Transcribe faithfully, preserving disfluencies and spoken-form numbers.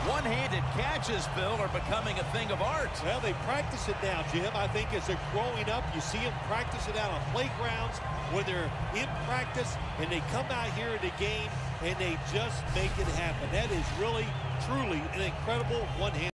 One-handed catches, Bill, are becoming a thing of art. Well, they practice it now, Jim. I think as they're growing up, you see them practice it out on playgrounds when they're in practice, and they come out here in the game, and they just make it happen. That is really, truly an incredible one-handed